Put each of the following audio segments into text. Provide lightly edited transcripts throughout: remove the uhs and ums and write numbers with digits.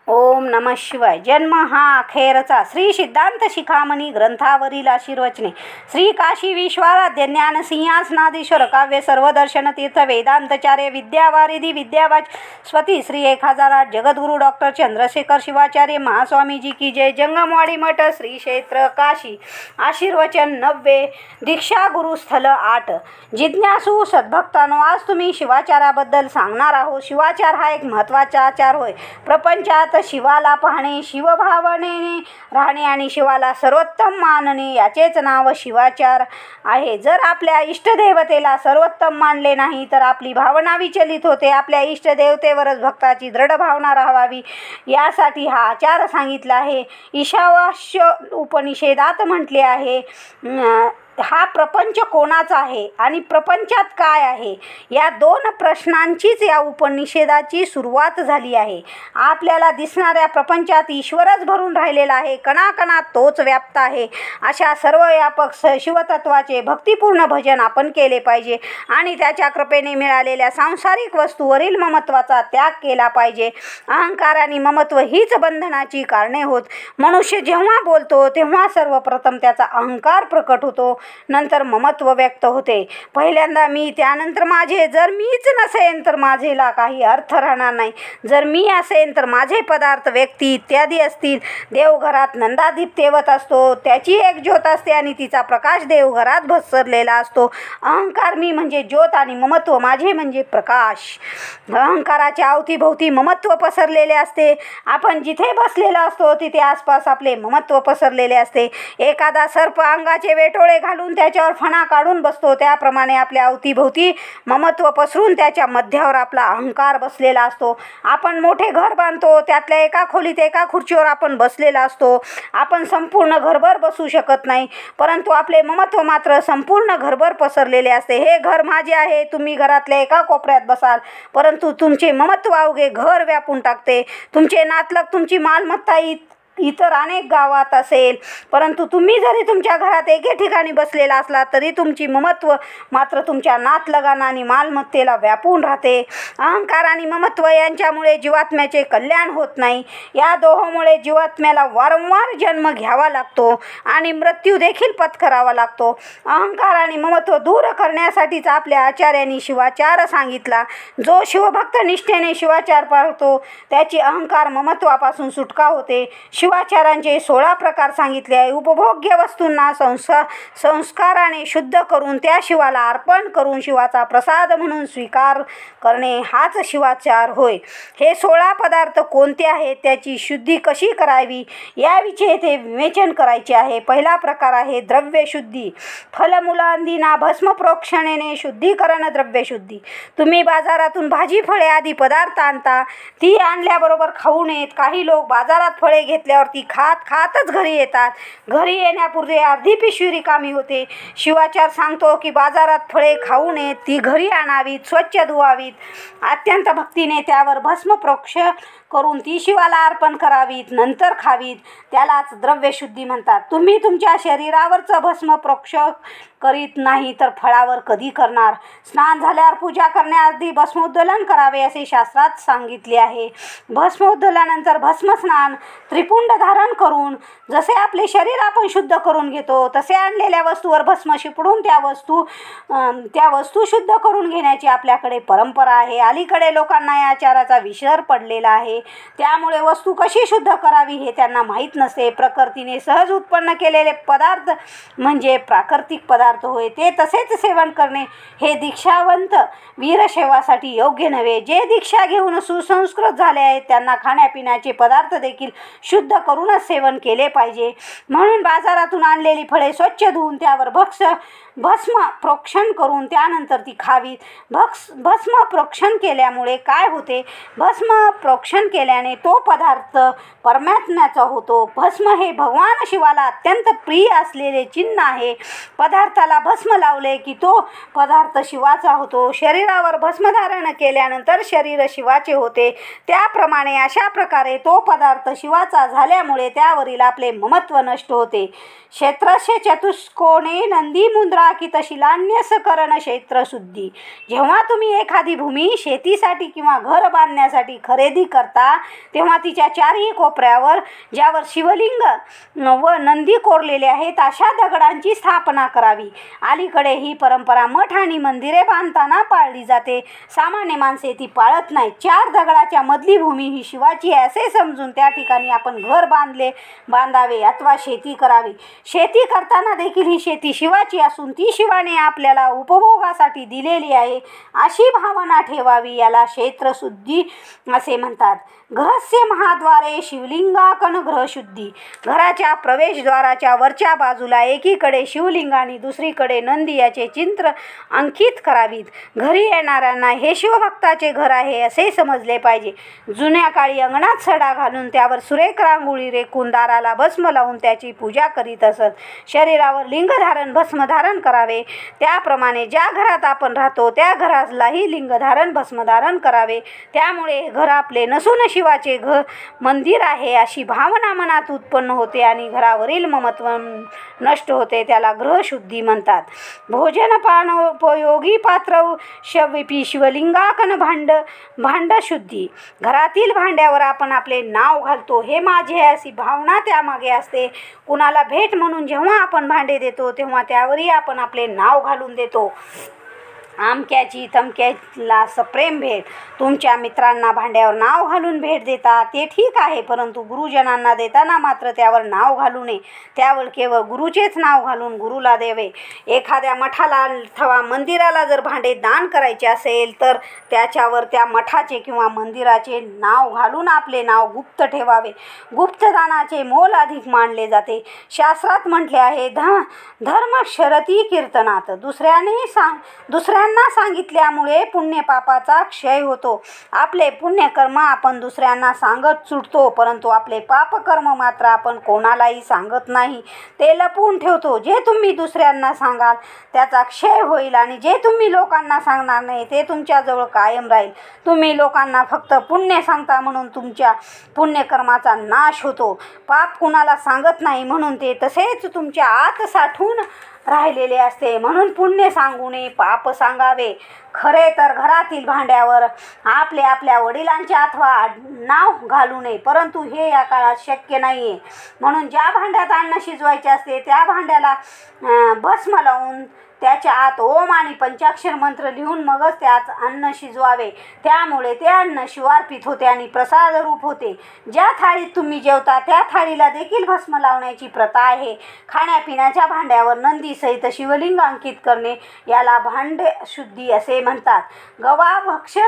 ओम नमः शिवाय. जन्म हा अखेरचा श्री सिद्धांत शिखामणी ग्रंथावरील आशीर्वचने. श्री काशी विश्वाराध्य ज्ञान सिंहासनाधीश्वर काव्य सर्वदर्शन तीर्थ वेदांतचार्य विद्यावारिधी विद्यावाचस्पती श्री 1008 जगद्गुरु डॉक्टर चंद्रशेखर शिवाचार्य महास्वामीजी की जय. जंगमवाडी मठ श्री क्षेत्र काशी. आशीर्वचन 90. दीक्षा गुरु स्थल-8. जिज्ञासू सद्भक्तांनो, आज तुम्ही शिवाचाराबद्दल सांगणार आहोत. शिवाचार हा एक महत्त्वाचा आचार होय. प्रपंचात शिवाला पाहणे, शिवभावनेने राहणे आणि शिवाला सर्वोत्तम मानणे याचेच नाव शिवाचार आहे. जर आपल्या इष्टदेवतेला सर्वोत्तम मानले नाही तर आपली भावना विचलित होते. आपल्या इष्टदेवतेवरच भक्ताची दृढ भावना राहावी यासाठी हा आचार सांगितला आहे. ईशावास्य उपनिषेधात म्हटले आहे, हा प्रपंच कोणाचा आहे आणि प्रपंचात काय आहे, या दोन प्रश्नांचीच या उपनिषेधाची सुरुवात झाली आहे. आपल्याला दिसणाऱ्या प्रपंचात ईश्वरच भरून राहिलेला आहे. कणाकणात तोच व्याप्त आहे. अशा सर्वव्यापक शिवतत्वाचे भक्तिपूर्ण भजन आपण केले पाहिजे आणि त्याच्या कृपेने मिळालेल्या सांसारिक वस्तूवरील ममत्वाचा त्याग केला पाहिजे. अहंकार आणि ममत्व हीच बंधनाची कारणे होत. मनुष्य जेव्हा बोलतो तेव्हा सर्वप्रथम त्याचा अहंकार प्रकट होतो, नंतर ममत्व व्यक्त होते. पहिल्यांदा मी, त्यानंतर माझे. जर मीच नसेन तर माझेला काही अर्थ राहणार नाही. जर मी असेन तर माझे पदार्थ, व्यक्ती इत्यादी असतील. देवघरात नंदादीप तेवत असतो, त्याची एक ज्योत असते आणि तिचा प्रकाश देवघरात पसरलेला असतो. अहंकार मी म्हणजे ज्योत आणि ममत्व माझे म्हणजे प्रकाश. अहंकाराच्या अवतीभोवती ममत्व पसरलेले असते. आपण जिथे बसलेला असतो तिथे आसपास आपले ममत्व पसरलेले असते. एखादा सर्प अंगाचे वेटोळे घालून त्याच्यावर फणा काढून बसतो, त्याप्रमाणे आपल्या अवतीभोवती ममत्व पसरून त्याच्या मध्यावर आपला अहंकार बसलेला असतो. आपण मोठे घर बांधतो, त्यातल्या एका खोलीत एका खुर्चीवर आपण बसलेला असतो. आपण संपूर्ण घरभर बसू शकत नाही, परंतु आपले ममत्व मात्र संपूर्ण घरभर पसरलेले असते. हे घर माझे आहे, तुम्ही घरातल्या एका कोपऱ्यात बसाल, परंतु तुमचे ममत्व अवघे घर व्यापून टाकते. तुमचे नातलग, तुमची मालमत्ता इतर अनेक गावात असेल, परंतु तुम्ही जरी तुमच्या घरात एके ठिकाणी बसलेला असला तरी तुमची ममत्व मात्र तुमच्या नातलगांना आणि मालमत्तेला व्यापून राहते. अहंकार आणि ममत्व यांच्यामुळे जीवात्म्याचे कल्याण होत नाही. या दोहोमुळे जीवात्म्याला वारंवार जन्म घ्यावा लागतो आणि मृत्यू देखील पत्करावा लागतो. अहंकार आणि ममत्व दूर करण्यासाठीच आपल्या आचार्यांनी शिवाचार सांगितला. जो शिवभक्त निष्ठेने शिवाचार पाळतो त्याची अहंकार ममत्वापासून सुटका होते. शिवाचारांचे 16 प्रकार सांगितले आहे. उपभोग्य वस्तूंना संस्काराने शुद्ध करून त्या शिवाला अर्पण करून शिवाचा प्रसाद म्हणून स्वीकार करणे हाच शिवाचार होय. हे 16 पदार्थ कोणते आहेत, त्याची शुद्धी कशी करावी याविषयी येथे विवेचन करायचे आहे. पहिला प्रकार आहे द्रव्यशुद्धी. फलमुलांदीना भस्म प्रोक्षणेने शुद्धीकरण द्रव्यशुद्धी. तुम्ही बाजारातून भाजी फळे आदी पदार्थ आणता, ती आणल्याबरोबर खाऊ नयेत. काही लोक बाजारात फळे घेतल्यावर ती खातच घरी येतात. घरी येण्यापूर्वी अर्धी पिशवी रिकामी होते. शिवाचार सांगतो की बाजारात फळे खाऊ नयेत, ती घरी आणावीत, स्वच्छ धुवावीत, अत्यंत भक्तीने त्यावर भस्म प्रोक्ष करून ती शिवाला अर्पण करावीत, नंतर खावीत. त्यालाच द्रव्यशुद्धी म्हणतात. तुम्ही तुमच्या शरीरावरचं भस्म प्रोक्ष करीत नाही तर फळावर कधी करणार? स्नान झाल्यावर पूजा करण्याआधी भस्मोद्दोलन करावे असे शास्त्रात सांगितले आहे. भस्मोद्दोलनानंतर भस्मस्नान, त्रिपुंड धारण करून जसे आपले शरीर आपण शुद्ध करून घेतो तसे आणलेल्या वस्तूवर भस्म शिपडून त्या वस्तू शुद्ध करून घेण्याची आपल्याकडे परंपरा आहे. अलीकडे लोकांना या आचाराचा विसर पडलेला आहे. त्यामुळे वस्तू कशी शुद्ध करावी हे त्यांना माहीत नसते. प्रकृतीने सहज उत्पन्न केलेले पदार्थ म्हणजे प्राकृतिक पदार्थ होय. ते तसेच सेवन करणे हे दीक्षावंत वीरशैवासाठी योग्य नव्हे. जे दीक्षा घेऊन सुसंस्कृत झाले आहेत त्यांना खाण्यापिण्याचे पदार्थ देखील शुद्ध करूनच सेवन केले पाहिजे. म्हणून बाजारातून आणलेली फळे स्वच्छ धुवून त्यावर भस्म प्रोक्षण करून त्यानंतर ती खावीत. भस्म प्रोक्षण केल्यामुळे काय होते? भस्म प्रोक्षण केल्याने तो पदार्थ परमात्म्याचा होतो. भस्म हे भगवान शिवाला अत्यंत प्रिय असलेले चिन्ह आहे. पदार्थाला भस्म लावले की तो पदार्थ शिवाचा होतो. शरीरावर भस्म धारण केल्यानंतर शरीर शिवाचे होते. त्याप्रमाणे अशा प्रकारे तो पदार्थ शिवाचा झाल्यामुळे त्यावरील आपले ममत्व नष्ट होते. क्षेत्रस्य चतुष्कोणे नंदी मुद्रा ठेवा की तशी लान्यस करण क्षेत्रशुद्धी. जेव्हा तुम्ही एखादी भूमी शेतीसाठी किंवा घर बांधण्यासाठी खरेदी करता तेव्हा तिच्या चारही कोपऱ्यावर ज्यावर शिवलिंग व नंदी कोरलेले आहेत अशा दगडांची स्थापना करावी. अलीकडे ही परंपरा मठ आणि मंदिरे बांधताना पाळली जाते. सामान्य माणसे ती पाळत नाहीत. 4 दगडाच्या मधली भूमी ही शिवाची आहे असे समजून त्या ठिकाणी आपण घर बांधावे अथवा शेती करावी. शेती करताना देखील ही शेती शिवाची असून ती शिवाने आपल्याला उपभोगासाठी दिलेली आहे अशी भावना ठेवावी. याला क्षेत्रशुद्धी असे म्हणतात. घरस्य महाद्वारे शिवलिंगाकन ग्रहशुद्धी. घराच्या प्रवेशद्वाराच्या वरच्या बाजूला एकीकडे शिवलिंग आणि दुसरीकडे नंदी याचे चित्र अंकित करावीत. घरी येणाऱ्यांना हे शिवभक्ताचे घर आहे असे समजले पाहिजे. जुन्या काळी अंगणात सडा घालून त्यावर सुरेख रांगोळी रेखून दाराला भस्म लावून त्याची पूजा करीत असत. शरीरावर लिंगधारण भस्मधारण करावे. त्याप्रमाणे ज्या घरात आपण राहतो त्या घरालाही लिंगधारण भस्मधारण करावे. त्यामुळे घर आपले नसून शिवाचे मंदिर आहे अशी भावना मनात उत्पन्न होते आणि घरावरील ममत्व नष्ट होते. त्याला ग्रहशुद्धी म्हणतात. भोजन पानोपयोगी पात्र शिवलिंगाकन भांडशुद्धी. घरातील भांड्यावर आपण आपले नाव घालतो. हे माझे अशी भावना त्यामागे असते. कुणाला भेट म्हणून जेव्हा आपण भांडे देतो तेव्हा त्यावरही आपण आपले नाव घालून देतो. आमक्याची तमक्याला सप्रेम भेट. तुमच्या मित्रांना भांड्यावर नाव घालून भेट देता ते ठीक आहे, परंतु गुरुजनांना देताना मात्र त्यावर नाव घालू नये. त्यावर केवळ गुरुचेच नाव घालून गुरुला द्यावे. एखाद्या मठाला अथवा मंदिराला जर भांडे दान करायचे असेल तर त्याच्यावर त्या मठाचे किंवा मंदिराचे नाव घालून आपले नाव गुप्त ठेवावे. गुप्तदानाचे मोल अधिक मानले जाते. शास्त्रात म्हटले आहे धर्म शरती कीर्तनात. दुसऱ्यांना सांगितल्यामुळे पुण्य पापाचा क्षय होतो. आपले पुण्यकर्म आपण दुसऱ्यांना सांगत सुटतो, परंतु आपले पापकर्म मात्र आपण कोणालाही सांगत नाही, ते लपवून ठेवतो. जे तुम्ही दुसऱ्यांना सांगाल त्याचा क्षय होईल आणि जे तुम्ही लोकांना सांगणार नाही ते तुमच्याजवळ कायम राहील. तुम्ही लोकांना फक्त पुण्य सांगता म्हणून तुमच्या पुण्यकर्माचा नाश होतो. पाप कुणाला सांगत नाही म्हणून ते तसेच तुमच्या आत साठून राहिलेले असते. म्हणून पुण्य सांगू नये, पाप सांगावे. खरे तर घरातील भांड्यावर आपल्या वडिलांचे अथवा नाव घालू नये, परंतु हे या काळात शक्य नाही आहे. म्हणून ज्या भांड्यात अन्न शिजवायचे असते त्या भांड्याला भस्म लावून त्याच्या आत ओम आणि पंचाक्षर मंत्र लिहून मगच त्यात अन्न शिजवावे. त्यामुळे ते अन्न शिवार्पित होते आणि प्रसाद रूप होते. ज्या थाळीत तुम्ही जेवता त्या थाळीला देखील भस्म लावण्याची प्रथा आहे. खाण्यापिण्याच्या भांड्यावर नंदीसहित शिवलिंग अंकित करणे याला भांडशुद्धी असे म्हणतात. गवा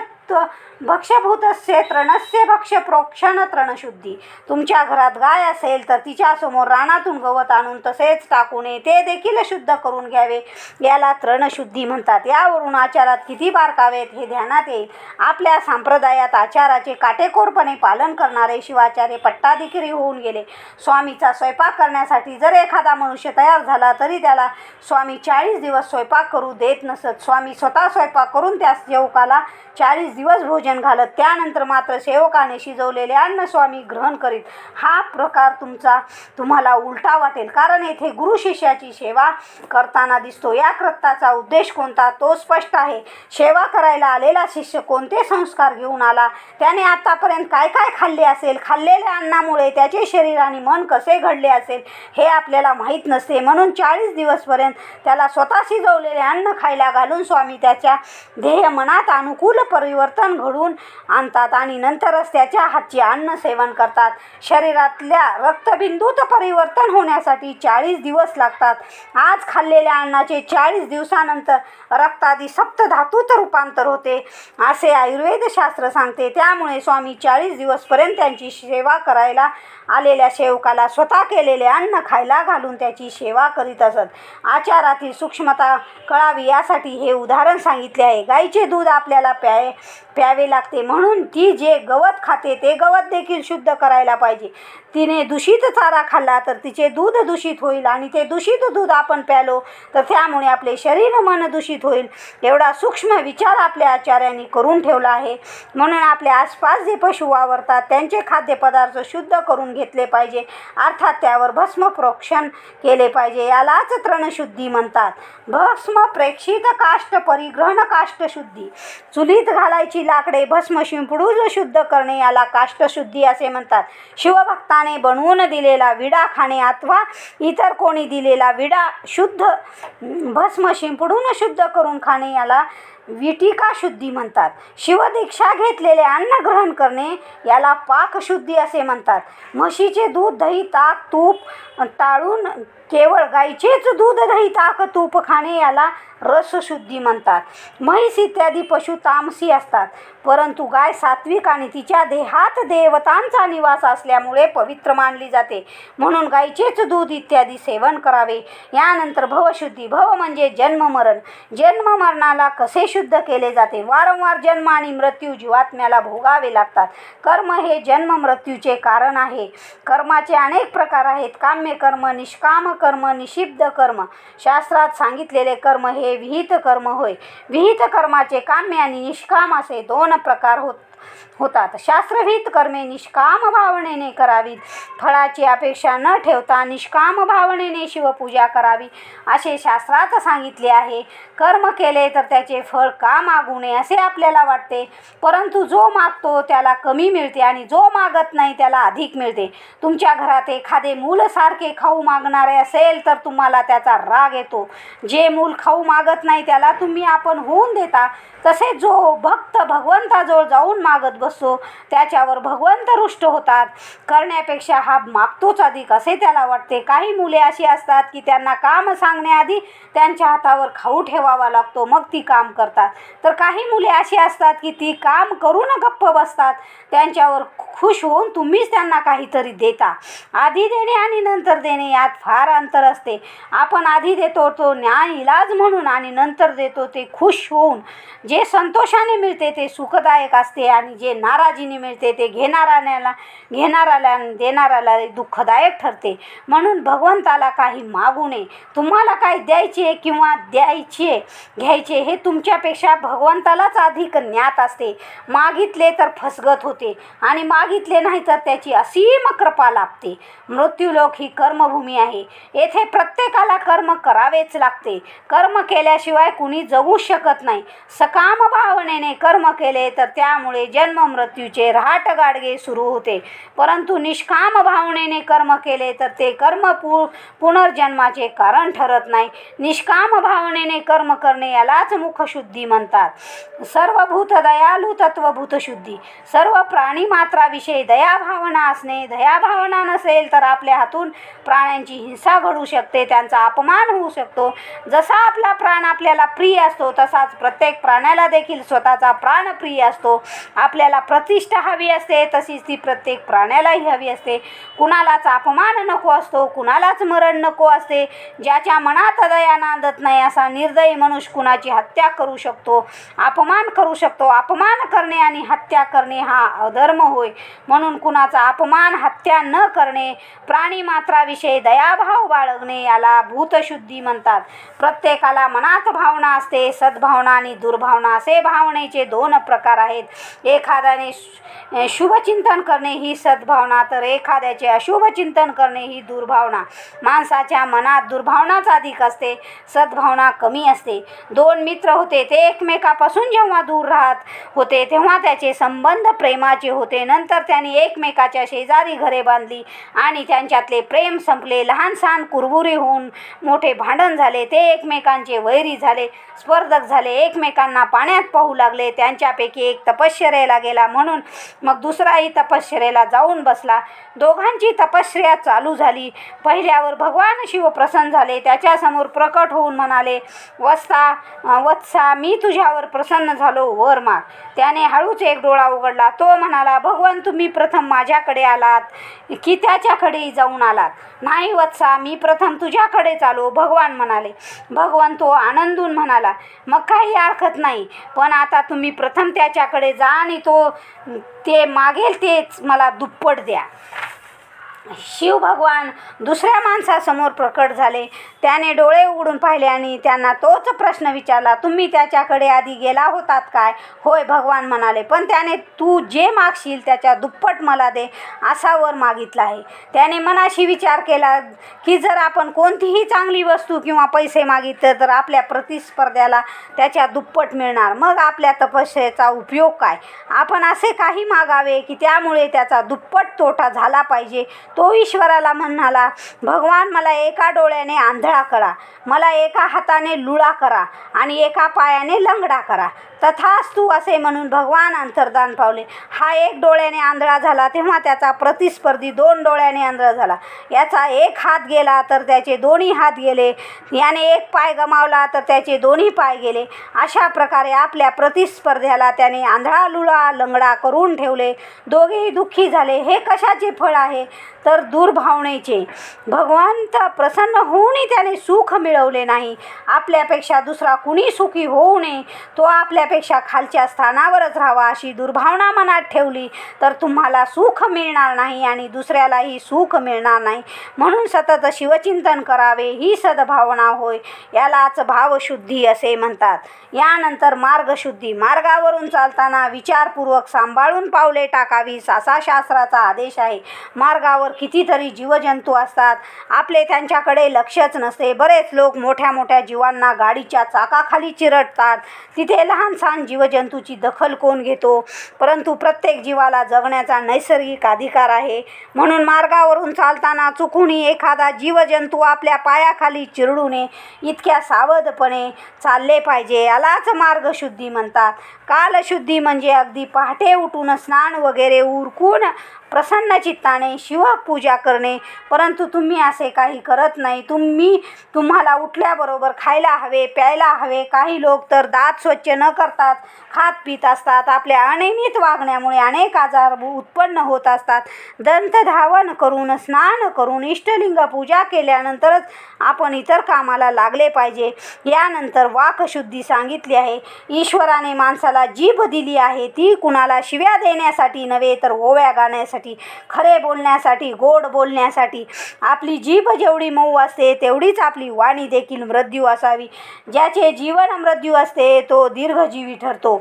भक्ष्यभूतस्य तृणस्य भक्ष्य प्रोक्षण तृणशुद्धी. तुमच्या घरात गाय असेल तर तिच्यासमोर रानातून गवत आणून तसेच टाकू नये, ते देखील शुद्ध करून घ्यावे. याला तृणशुद्धी म्हणतात. यावरून आचारात किती बारकावेत हे ध्यानात येईल. आपल्या संप्रदायात आचाराचे काटेकोरपणे पालन करणारे शिवाचार्य पट्टाधिकारी होऊन गेले. स्वामीचा स्वयंपाक करण्यासाठी जर एखादा मनुष्य तयार झाला तरी त्याला स्वामी 40 दिवस स्वयंपाक करू देत नसत. स्वामी स्वतः स्वयंपाक करून त्या सेवकाला 40 दिवस भोजन घालत. त्यानंतर मात्र सेवकाने शिजवलेले अन्न स्वामी ग्रहण करीत. हा प्रकार तुम्हाला उलटा वाटेल, कारण येथे गुरु शिष्याची सेवा करताना दिसतो. या कृत्याचा उद्देश कोणता तो स्पष्ट आहे. सेवा करायला आलेला शिष्य कोणते संस्कार घेऊन आला, त्याने आतापर्यंत काय काय खाल्ले असेल, खाल्लेल्या अन्नामुळे त्याचे शरीर आणि मन कसे घडले असेल हे आपल्याला माहीत नसते. म्हणून 40 दिवसपर्यंत त्याला स्वतः शिजवलेले अन्न खायला घालून स्वामी त्याच्या ध्येय मनात अनुकूल परिवर्तन घडवून आणतात आणि नंतरच त्याच्या हातचे अन्न सेवन करतात. शरीरातल्या रक्तबिंदूत परिवर्तन होण्यासाठी 40 दिवस लागतात. आज खाल्लेल्या अन्नाचे 40 दिवसानंतर रक्तादी सप्तधातूत रूपांतर होते असे आयुर्वेद शास्त्र सांगते. त्यामुळे स्वामी 40 दिवसपर्यंत त्यांची सेवा करायला आलेल्या सेवकाला स्वतः केलेले अन्न खायला घालून त्याची सेवा करीत असत. आचारातील सूक्ष्मता कळावी यासाठी हे उदाहरण सांगितले आहे. गाईचे दूध आपल्याला प्यावे लागते. म्हणून ती जे गवत खाते ते गवत देखील शुद्ध करायला पाहिजे. तिने दूषित चारा खाल्ला तर तिचे दूध दूषित होईल आणि ते दूषित दूध आपण प्यालो तर त्यामुळे आपले शरीर मन दूषित होईल. एवढा सूक्ष्म विचार आपल्या आचार्यांनी करून ठेवला आहे. म्हणून आपल्या आसपास जे पशु वावरतात त्यांचे खाद्यपदार्थ शुद्ध करून घेतले पाहिजे, अर्थात त्यावर भस्म प्रोक्षण केले पाहिजे. यालाच तृणशुद्धी म्हणतात. भस्म प्रेक्षित काष्ट परिग्रहण काष्ट शुद्धी. चुलीत घालायची लाकडे भस्म शिंपडून शुद्ध करणे याला काष्टशुद्धी असे म्हणतात. शिवभक्ताने बनवून दिलेला विडा खाणे अथवा इतर कोणी दिलेला विडा शुद्ध भस्म शिंपडून शुद्ध करून खाणे याला विटिका शुद्धी म्हणतात. शिवदीक्षा घेतलेले अन्न ग्रहण करणे याला पाकशुद्धी असे म्हणतात. म्हशीचे दूध दही ताक तूप टाळून केवळ गाईचेच दूध दही ताक तूप खाणे याला रसशुद्धी म्हणतात. म्हैस इत्यादी पशु तामसी असतात, परंतु गाय सात्विक आणि तिच्या देहात देवतांचा निवास असल्यामुळे पवित्र मानली जाते. म्हणून गाईचेच दूध इत्यादी सेवन करावे. यानंतर भवशुद्धी. भव म्हणजे जन्म मरण. जन्म मरणाला कसे शुद्ध केले जाते? वारंवार जन्म आणि मृत्यू जीवात्म्याला भोगावे लागतात. कर्म हे जन्म मृत्यूचे कारण आहे. कर्माचे अनेक प्रकार आहेत. काम्य कर्म, निष्काम कर्म, निषिद्ध कर्म. शास्त्रात सांगितलेले कर्म हे विहित कर्म होय. विहित कर्माचे काम्य आणि निष्काम असे दोन प्रकार होतात. शास्त्रविहित कर्मे निष्काम भावनेने करावीत. फळाची अपेक्षा न ठेवता निष्काम भावनेने शिवपूजा करावी असे शास्त्रात सांगितले आहे. कर्म केले तर त्याचे फळ का मागू नये असे आपल्याला वाटते, परंतु जो मागतो त्याला कमी मिळते आणि जो मागत नाही त्याला अधिक मिळते. तुमच्या घरात एखादे मूल सारखे खाऊ मागणारे असेल तर तुम्हाला त्याचा राग येतो. जे मूल खाऊ मागत नाही त्याला तुम्ही आपण होऊन देता. तसेच जो भक्त भगवंताजवळ जाऊन मागत बसतो त्याच्यावर भगवंत रुष्ट होतात. करण्यापेक्षा हा मागतोच अधिक असे त्याला वाटते. काही मुले अशी असतात की त्यांना काम सांगण्याआधी त्यांच्या हातावर खाऊ ठेवावा लागतो, मग ती काम करतात. तर काही मुले अशी असतात की ती काम करून गप्प बसतात. त्यांच्यावर खुश होऊन तुम्हीच त्यांना काहीतरी देता. आधी देणे आणि नंतर देणे यात फार अंतर असते. आपण आधी देतो तो न्यायइलाज म्हणून आणि नंतर देतो ते खुश होऊन. जे संतोषाने मिळते ते सुखदायक असते आणि जे नाराजीने मिळते ते घेणाऱ्याला देणाऱ्याला दुःखदायक ठरते. म्हणून भगवंताला काही मागू नये. तुम्हाला काही द्यायचे किंवा घ्यायचे हे तुमच्यापेक्षा भगवंतालाच अधिक ज्ञात असते. मागितले तर फसगत होते आणि मागितले नाही तर त्याची असीम कृपा लाभते. मृत्यूलोक ही कर्मभूमी आहे. येथे प्रत्येकाला कर्म करावेच लागते. कर्म केल्याशिवाय कुणी जगू शकत नाही. सकाम भावनेने कर्म केले तर त्यामुळे जन्म मृत्यूचे रहाटगाडगे सुरू होते, परंतु निष्काम भावनेने कर्म केले तर ते कर्म पुनर्जन्माचे कारण ठरत नाही. निष्काम भावनेने कर्म करणे यालाच मुखशुद्धी म्हणतात. सर्वभूत दयालु तत्वभूत शुद्धी. सर्व प्राणी मात्राविषयी दयाभावना असणे. दयाभावना नसेल तर आपल्या हातून प्राण्यांची हिंसा घडू शकते, त्यांचा अपमान होऊ शकतो. जसा आपला प्राण आपल्याला प्रिय असतो तसाच प्रत्येक प्राण्याला देखील स्वतःचा प्राण प्रिय असतो. आपल्याला प्रतिष्ठा हवी असते तशीच ती प्रत्येक प्राण्यालाही हवी असते. कुणालाच अपमान नको असतो, कुणालाच मरण नको असते. ज्याच्या मनात दया नांदत नाही असा निर्दयी मनुष्य कुणाची हत्या करू शकतो, अपमान करू शकतो. अपमान करणे आणि हत्या करणे हा अधर्म होय. म्हणून कुणाचा अपमान हत्या न करणे, प्राणी मात्राविषयी दयाभाव बाळगणे याला भूतशुद्धी म्हणतात. प्रत्येकाला मनात भावना असते. सद्भावना आणि दुर्भावना असे भावनेचे दोन प्रकार आहेत. एखाद्याने शुभचिंतन करणे ही सद्भावना तर एखाद्याचे अशुभ चिंतन करणे ही दुर्भावना. माणसाच्या मनात दुर्भावनाच अधिक असते, सद्भावना कमी असते. दोन मित्र होते, ते एकमेकापासून जेव्हा दूर राहत होते तेव्हा त्याचे संबंध प्रेमाचे होते. नंतर त्यांनी एकमेकाच्या शेजारी घरे बांधली आणि त्यांच्यातले प्रेम संपले. लहान सहान कुरबुरी होऊन मोठे भांडण झाले. ते एकमेकांचे वैरी झाले, स्पर्धक झाले, एकमेकांना पाण्यात पाहू लागले. त्यांच्यापैकी एक तपश्चर्या तपश्चर्येला गेला. म्हणून मग दुसराही तपश्चर्येला जाऊन बसला. दोघांची तपश्चर्या चालू झाली. पहिल्यावर भगवान शिव प्रसन्न झाले. त्याच्यासमोर प्रकट होऊन म्हणाले, वत्सा, मी तुझ्यावर प्रसन्न झालो, वर माग. त्याने हळूच एक डोळा उघडला. तो म्हणाला, भगवान, तुम्ही प्रथम माझ्याकडे आलात की त्याच्याकडे जाऊन आलात? नाही वत्सा, मी प्रथम तुझ्याकडेच आलो, भगवान म्हणाले. भगवान तो आनंदून म्हणाला, मग काही हरकत नाही, पण आता तुम्ही प्रथम त्याच्याकडे जा आणि ते मागेल तेच मला दुप्पट द्या. शिव भगवान दुसऱ्या माणसासमोर प्रकट झाले. त्याने डोळे उघडून पाहिले आणि त्यांना तोच प्रश्न विचारला, तुम्ही त्याच्याकडे आधी गेला होतात काय? होय, भगवान म्हणाले, पण त्याने तू जे मागशील त्याच्या दुप्पट मला दे असा वर मागितला आहे. त्याने मनाशी विचार केला की जर आपण कोणतीही चांगली वस्तू किंवा पैसे मागितले तर आपल्या प्रतिस्पर्ध्याला त्याच्या दुप्पट मिळणार. मग आपल्या तपस्येचा उपयोग काय? आपण असे काही मागावे की त्यामुळे त्याचा दुप्पट तोटा झाला पाहिजे. तो ईश्वराला म्हणाला, भगवान, मला एका डोळ्याने आंधळा करा, मला एका हाताने लुळा करा आणि एका पायाने लंगडा करा. तथास्तु असे म्हणून भगवान अंतर्धान पावले. हा एक डोळ्याने आंधळा झाला तेव्हा त्याचा प्रतिस्पर्धी 2 डोळ्याने आंधळा झाला. याचा एक हात गेला तर त्याचे दोन्ही हात गेले. याने एक पाय गमावला तर त्याचे दोन्ही पाय गेले. अशा प्रकारे आपल्या प्रतिस्पर्ध्याला त्याने आंधळा लुळा लंगडा करून ठेवले. दोघेही दुःखी झाले. हे कशाचे फळ आहे? तर दुर्भावनेचे. भगवंत प्रसन्न होऊनही त्याने सुख मिळवले नाही. आपल्यापेक्षा दुसरा कुणी सुखी होऊ नये, तो आपल्यापेक्षा खालच्या स्थानावरच राहावा अशी दुर्भावना मनात ठेवली तर तुम्हाला सुख मिळणार नाही आणि दुसऱ्यालाही सुख मिळणार नाही. म्हणून सतत शिवचिंतन करावे, ही सद्भावना होय. यालाच भावशुद्धी असे म्हणतात. यानंतर मार्गशुद्धी. मार्गावरून चालताना विचारपूर्वक सांभाळून पावले टाकावी असा शास्त्राचा आदेश आहे. मार्गावर कितीतरी जीवजंतू असतात, आपले त्यांच्याकडे लक्षच नसते. बरेच लोक मोठ्या मोठ्या जीवांना गाडीच्या चाकाखाली चिरडतात. तिथे लहान सहान जीवजंतूची दखल कोण घेतो? परंतु प्रत्येक जीवाला जगण्याचा नैसर्गिक अधिकार आहे. म्हणून मार्गावरून चालताना चुकूनही एखादा जीवजंतू आपल्या पायाखाली चिरडू नये, इतक्या सावधपणे चालले पाहिजे. यालाच मार्गशुद्धी म्हणतात. कालशुद्धी म्हणजे अगदी पहाटे उठून स्नान वगैरे उरकून प्रसन्न चित्ताने शिवपूजा करणे. परंतु तुम्ही असे काही करत नाही. तुम्हाला उठल्याबरोबर खायला हवे, प्यायला हवे. काही लोक तर दात स्वच्छ न करतात खात पित असतात. आपल्या अनियमित वागण्यामुळे अनेक आजार उत्पन्न होत असतात. दंतधावन करून, स्नान करून, इष्टलिंग पूजा केल्यानंतरच आपण इतर कामाला लागले पाहिजे. यानंतर वाकशुद्धी सांगितली आहे. ईश्वराने माणसाला जीभ दिली आहे, ती कुणाला शिव्या देण्यासाठी नव्हे तर ओव्या गाण्यासाठी, खरे बोलण्यासाठी, गोड बोलण्यासाठी. आपली जीभ जेवढी मऊ असते तेवढीच आपली वाणी देखील मृत्यू असावी. ज्याचे जीवन मृत्यू असते तो दीर्घजीवी ठरतो.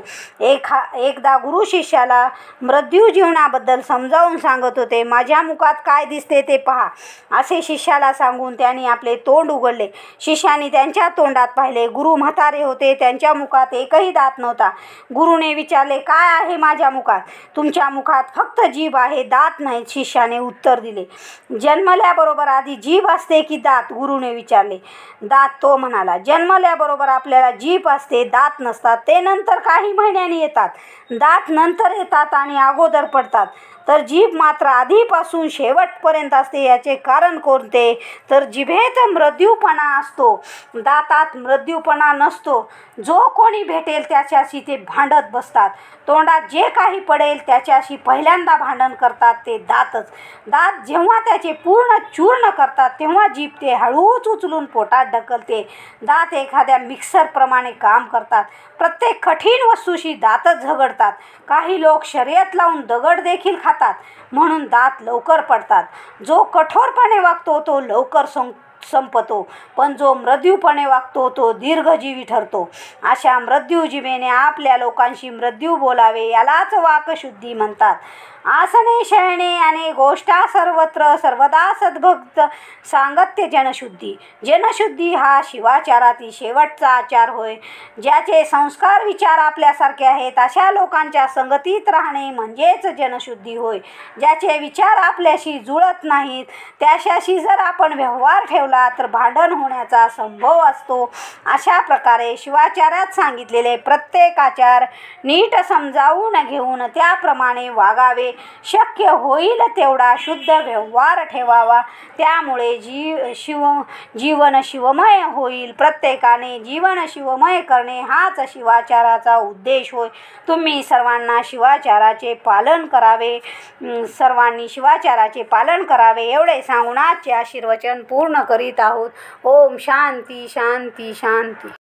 एकदा गुरु शिष्याला मृत्यू जीवनाबद्दल समजावून सांगत होते. माझ्या मुखात काय दिसते ते पहा, असे शिष्याला सांगून त्यांनी आपले तोंड उघडले. शिष्याने त्यांच्या तोंडात पाहिले. गुरु म्हातारे होते, त्यांच्या मुखात एकही दात नव्हता. गुरुने विचारले, काय आहे माझ्या मुखात? तुमच्या मुखात फक्त जीभ आहे, दात नाहीत, शिष्याने उत्तर दिले. जन्मल्याबरोबर आधी जीभ असते की दात? गुरुने विचारले. दात, तो म्हणाला. जन्मल्याबरोबर आपल्याला जीभ असते, दात नसतात. ते नंतर काही महिन्यांनी येतात. दात नंतर येतात आणि अगोदर पडतात. तर जीभ मात्र आधीपासून शेवटपर्यंत असते. याचे कारण कोणते? तर जिभेत मृत्यूपणा असतो, दातात मृत्यूपणा नसतो. जो कोणी भेटेल त्याच्याशी ते भांडत बसतात. तोंडात जे काही पडेल त्याच्याशी पहिल्यांदा भांडण करतात ते दातच. दात जेव्हा त्याचे पूर्ण चूर्ण करतात तेव्हा जीभ ते हळूच उचलून पोटात ढकलते. दात एखाद्या मिक्सरप्रमाणे काम करतात. प्रत्येक कठीण वस्तूशी दातच झगडतात. काही लोक शर्यत लावून दगड देखील खातात, म्हणून दात लवकर पडतात. जो कठोरपणे वागतो तो लवकर संपतो, पण जो मृत्यूपणे वागतो तो दीर्घजीवी ठरतो. अशा मृत्यूजीवेने आपल्या लोकांशी मृत्यू बोलावे, यालाच वाकशुद्धी म्हणतात. आसने शयने आणि गोष्टा सर्वत्र सर्वदा सद्भक्त सांगत्य जनशुद्धी. जनशुद्धी हा शिवाचारातील शेवटचा आचार होय. ज्याचे संस्कार विचार आपल्यासारखे आहेत अशा लोकांच्या संगतीत राहणे म्हणजेच जनशुद्धी होय. ज्याचे विचार आपल्याशी जुळत नाहीत त्याच्याशी जर आपण व्यवहार ठेवला ठेवला तर भांडण होण्याचा संभव असतो. अशा प्रकारे शिवाचारात सांगितलेले प्रत्येक आचार नीट समजावून घेऊन त्याप्रमाणे वागावे. शक्य होईल तेवढा शुद्ध व्यवहार ठेवावा. त्यामुळे जीवन शिवमय होईल. प्रत्येकाने जीवन शिवमय करणे हाच शिवाचाराचा उद्देश होय. तुम्ही सर्वांना शिवाचाराचे पालन करावे. सर्वांनी शिवाचाराचे पालन करावे एवढे सांगून आजचे आशीर्वचन पूर्ण करीत आहोत. ओम शांती शांती शांती.